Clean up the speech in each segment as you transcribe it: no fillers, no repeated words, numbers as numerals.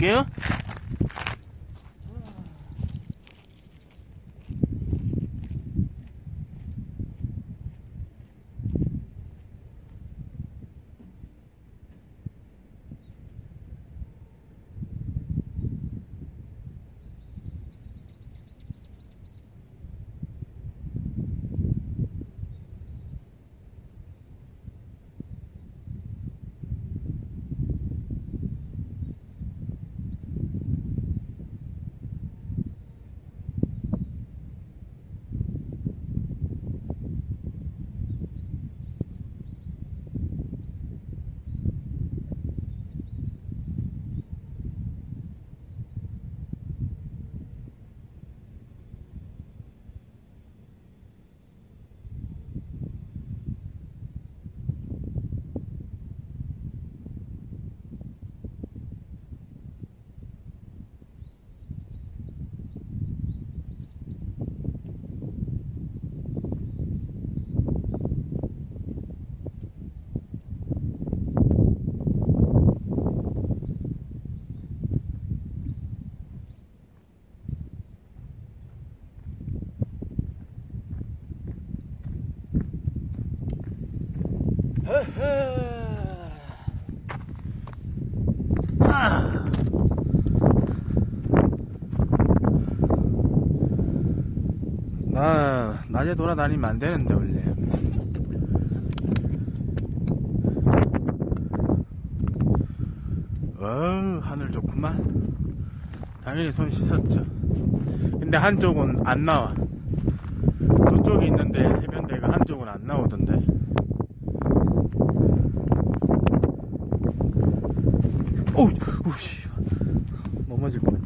올게요. 나 낮에 돌아다니면 안 되는데 원래. 하늘 좋구만. 당연히 손 씻었죠. 근데 한쪽은 안 나와. 저쪽에 있는데 세면대가 한쪽은 안 나오던데. 오우씨, 넘어질 거야.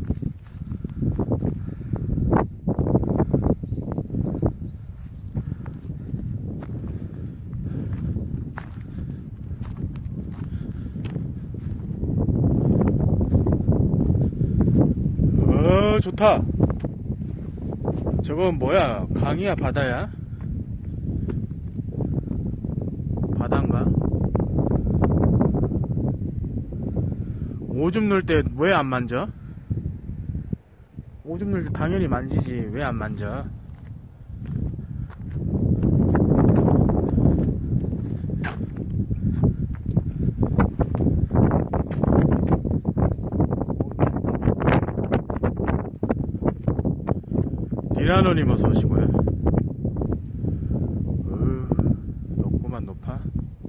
좋다. 저건 뭐야? 강이야, 바다야? 바다인가? 오줌 넣을 때 왜 안 만져? 오줌 넣을 때 당연히 만지지. 왜 안 만져? 디라노님 어서 오시고요. 높구만 높아.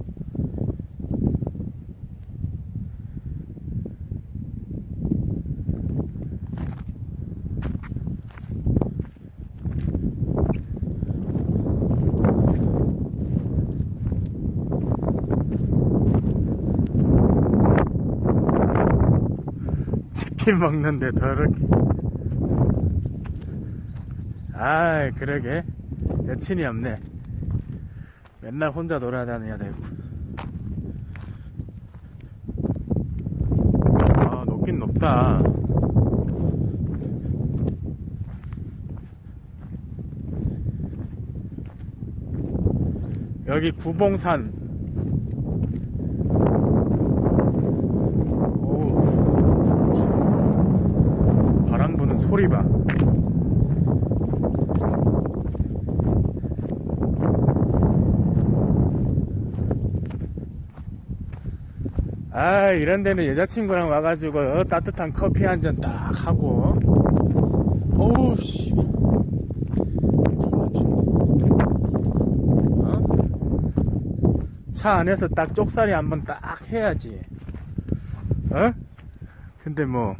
치킨 먹는데 더럽게. 아이, 그러게. 여친이 없네. 맨날 혼자 돌아다녀야 되고. 높긴 높다. 여기 구봉산. 바람 부는 소리 봐. 이런 데는 여자친구랑 와가지고 따뜻한 커피 한 잔 딱 하고. 어우 씨. 차 안에서 딱 쪽살이 한번 딱 해야지. 근데 뭐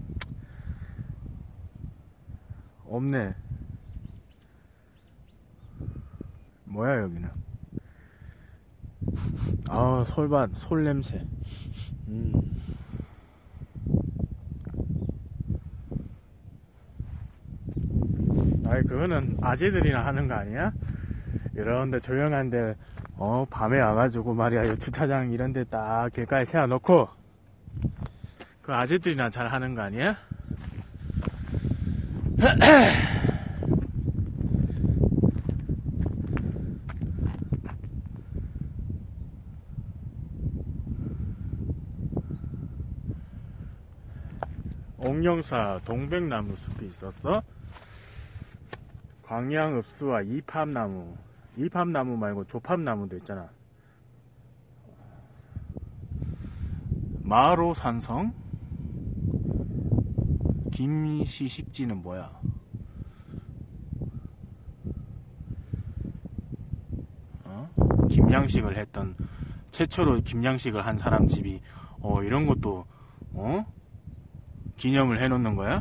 없네. 뭐야 여기는. 솔밭, 솔 냄새. 그거는 아재들이나 하는 거 아니야? 이런데 조용한데 밤에 와가지고 말이야, 주차장 이런데 딱 길가에 세워놓고. 그 아재들이나 잘 하는 거 아니야? 옥령사 동백나무 숲이 있었어. 광양읍수와 이팝나무, 이팝나무 말고 조팝나무도 있잖아. 마로산성, 김시식지는 뭐야? 김양식을 했던, 최초로 김양식을 한 사람 집이 이런 것도 기념을 해놓는 거야?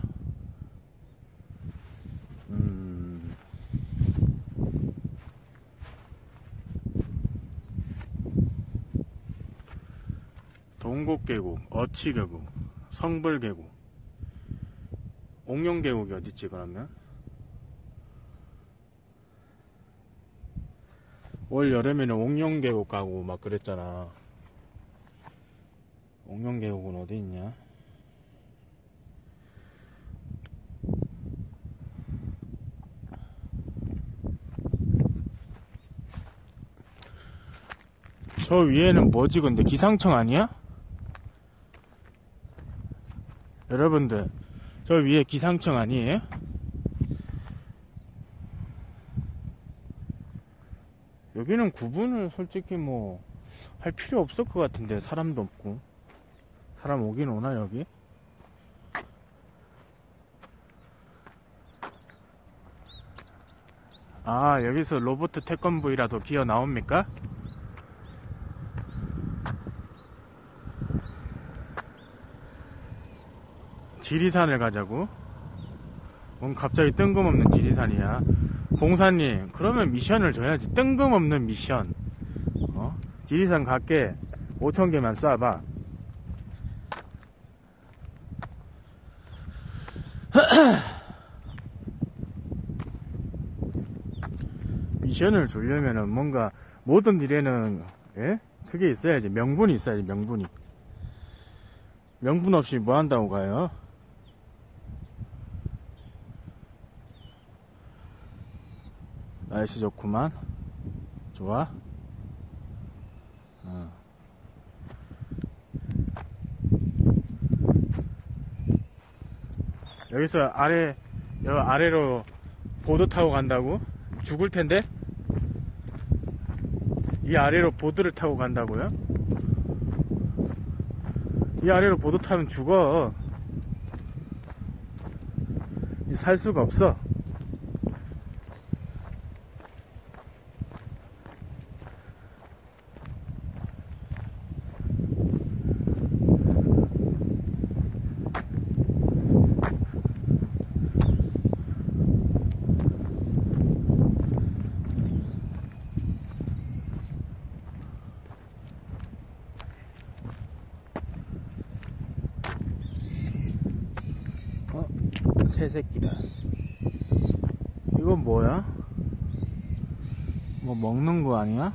동곡계곡, 어치계곡, 성불계곡, 옥룡계곡이 어딨지 그러면? 올 여름에는 옥룡계곡 가고 막 그랬잖아. 옥룡계곡은 어디 있냐? 저 위에는 뭐지 근데? 기상청 아니야? 여러분들 저 위에 기상청 아니에요? 여기는 구분을 솔직히 뭐 할 필요 없을 것 같은데. 사람도 없고. 사람 오긴 오나 여기? 아, 여기서 로봇 태권브이라도 기어 나옵니까? 지리산을 가자고? 뭔 갑자기 뜬금없는 지리산이야. 공사님, 그러면 미션을 줘야지. 뜬금없는 미션. 지리산 갈게. 5,000개만 쏴봐. 미션을 주려면은 뭔가 모든 일에는 그게 있어야지. 명분이 있어야지. 명분이. 명분 없이 뭐 한다고 가요? 날씨 좋구만. 좋아? 여기서 여기 아래로 보드 타고 간다고? 죽을 텐데? 이 아래로 보드를 타고 간다고요? 이 아래로 보드 타면 죽어. 살 수가 없어. 새새끼다. 이건 뭐야? 뭐 먹는 거 아니야?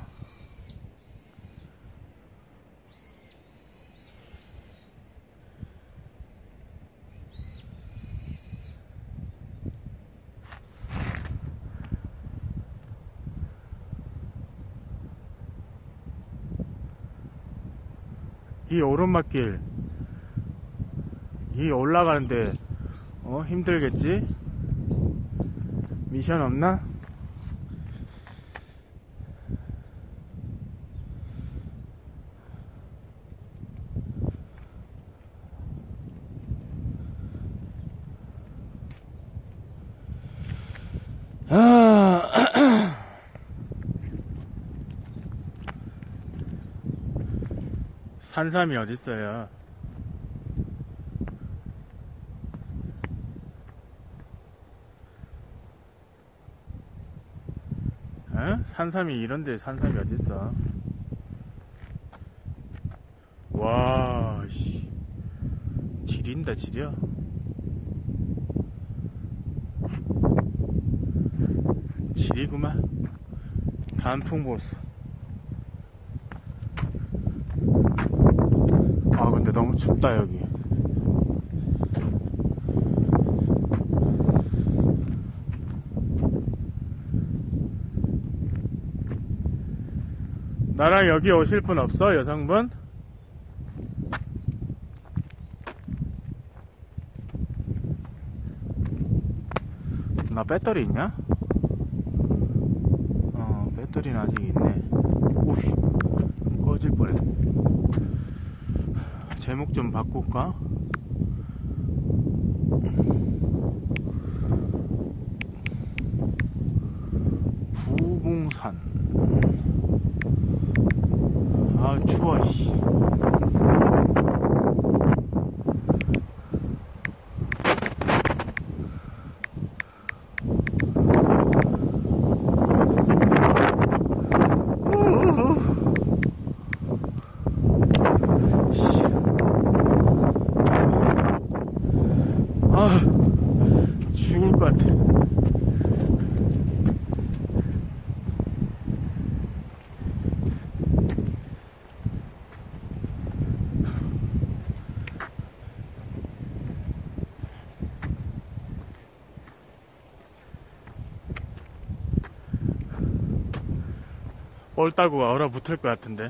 이 오르막길, 이 올라가는데 힘들겠지? 미션 없나? 산삼이 어딨어요? 산삼이 이런데 산삼이 어딨어? 와, 씨. 지린다, 지려. 지리구만. 단풍보수. 아, 근데 너무 춥다, 여기. 나랑 여기 오실 분 없어? 여성분? 나 배터리 있냐? 배터리는 아직 있네. 오씨, 꺼질 뻔해. 제목 좀 바꿀까? 부봉산. 아, 추워, 씨. 아, 죽을 것 같아. 뻘따구가 얼어붙을 것 같은데.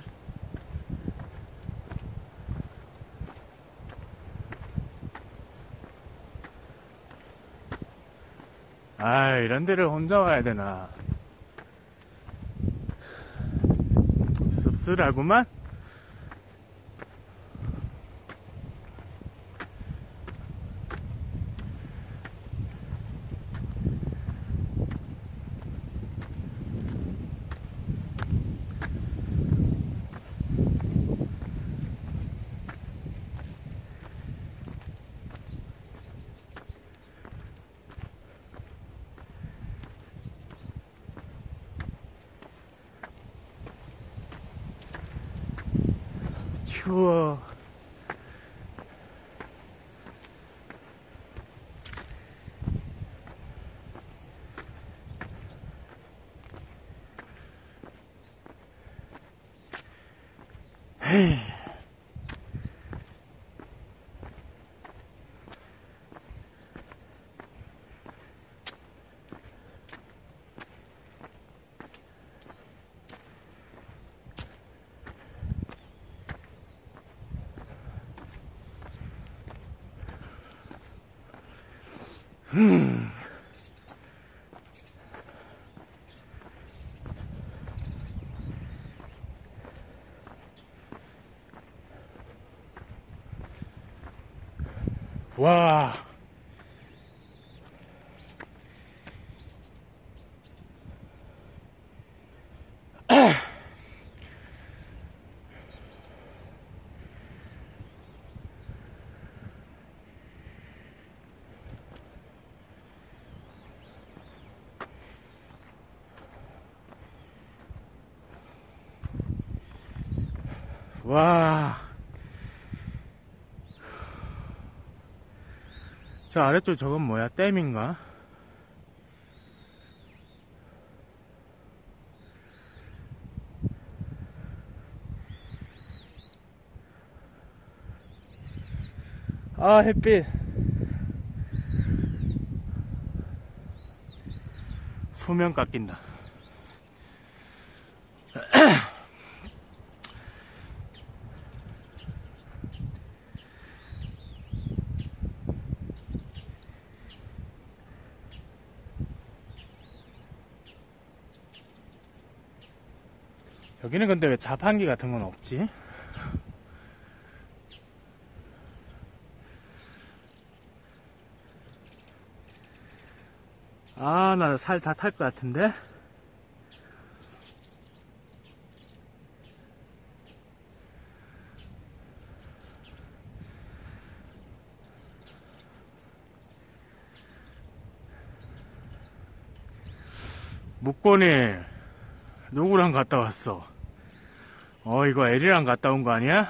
아, 이런 데를 혼자 와야 되나. 씁쓸하구만. 추워. 헤이. 와. 와. 저 아래쪽 저건 뭐야? 댐인가? 아, 햇빛. 수면 깎인다. 여기는 근데 왜 자판기 같은 건 없지? 아, 나 살 다 탈 것 같은데? 묵고니, 누구랑 갔다 왔어? 이거 에리랑 갔다 온 거 아니야?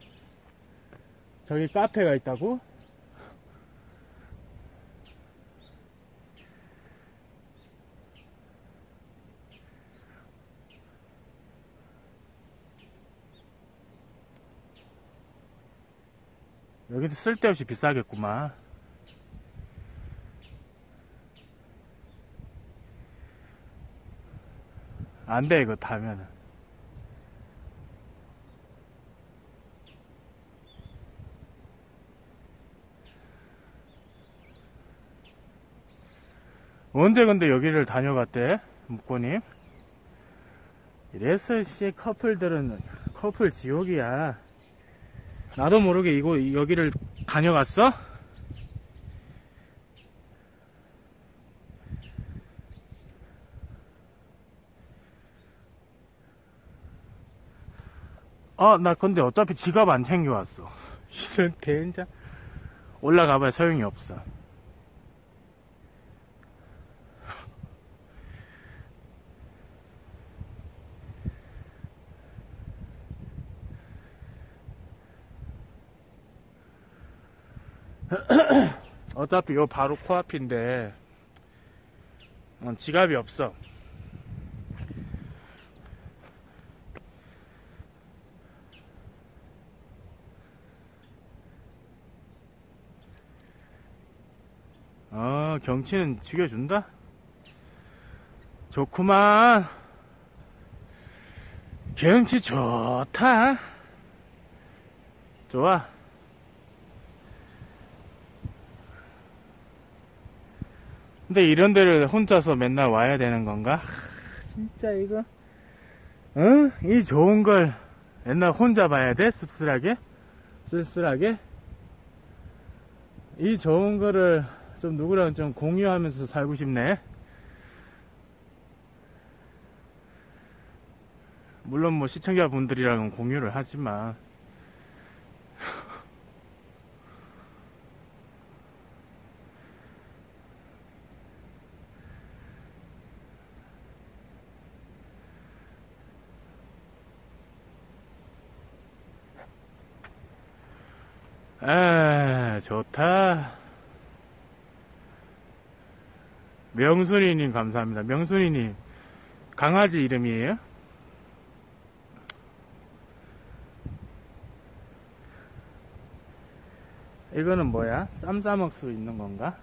저기 카페가 있다고? 여기도 쓸데없이 비싸겠구만. 안 돼, 이거 타면은. 언제 근데 여기를 다녀갔대? 묵고님? 이래서 씨 커플들은 커플 지옥이야. 나도 모르게 여기를 다녀갔어? 나 근데 어차피 지갑 안 챙겨왔어. 이런 대인자. 올라가봐야 소용이 없어. 어차피 요 바로 코앞인데 지갑이 없어. 경치는 죽여준다? 좋구만. 경치 좋다. 좋아. 근데 이런 데를 혼자서 맨날 와야 되는 건가? 진짜 이거 이 좋은 걸 맨날 혼자 봐야 돼? 씁쓸하게? 쓸쓸하게? 이 좋은 거를 좀 누구랑 좀 공유하면서 살고 싶네. 물론 뭐 시청자분들이랑은 공유를 하지만 좋다. 명순이님 감사합니다. 명순이님 강아지 이름이에요? 이거는 뭐야? 쌈 싸먹을 수 있는 건가?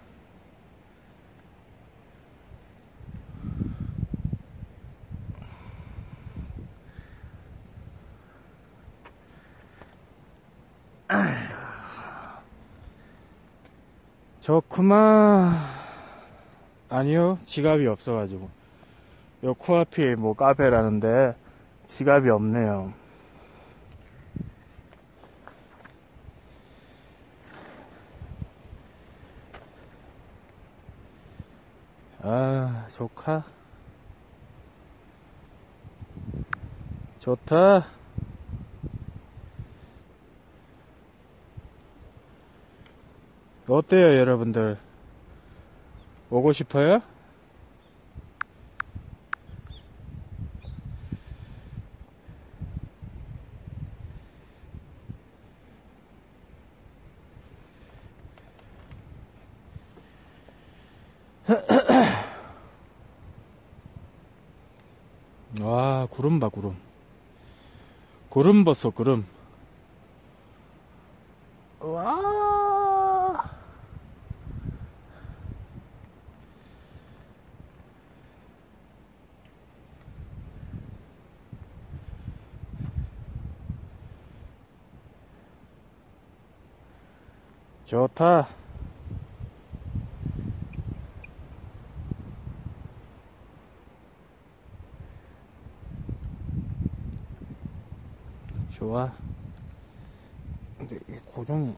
좋구만. 아니요, 지갑이 없어가지고. 요 코앞이 뭐 카페라는데 지갑이 없네요. 조카. 좋다. 어때요, 여러분들? 오고 싶어요? 와, 구름 봐, 구름. 구름 봤어, 구름. 와. 좋다. 좋아. 근데 이 고정이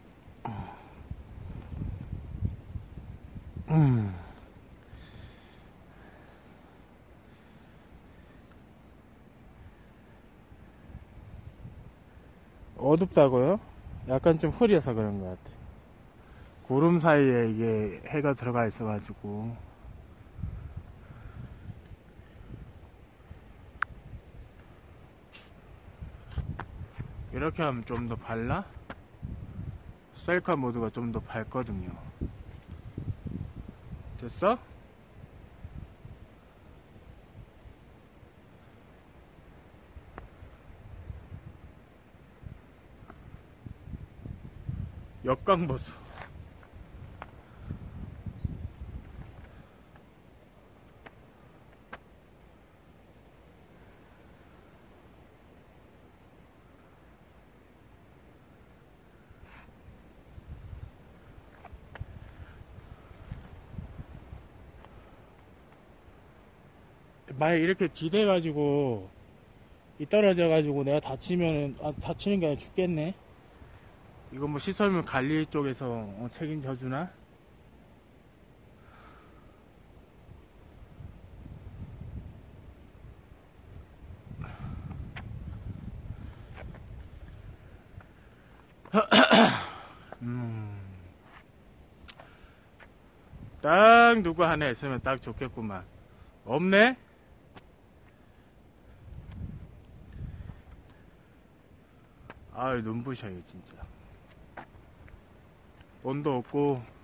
어둡다고요? 약간 좀 흐려서 그런 것 같아. 구름 사이에 이게 해가 들어가 있어가지고. 이렇게 하면 좀 더 밝나? 셀카 모드가 좀 더 밝거든요. 됐어? 역광 보소. 만약 이렇게 기대가지고 이 떨어져가지고 내가 다치면은 다치는 게 아니라 죽겠네. 이거 뭐 시설물 관리 쪽에서 책임져 주나? 딱 누구 하나 있으면 딱 좋겠구만. 없네? 아유, 눈부셔요, 진짜. 돈도 없고,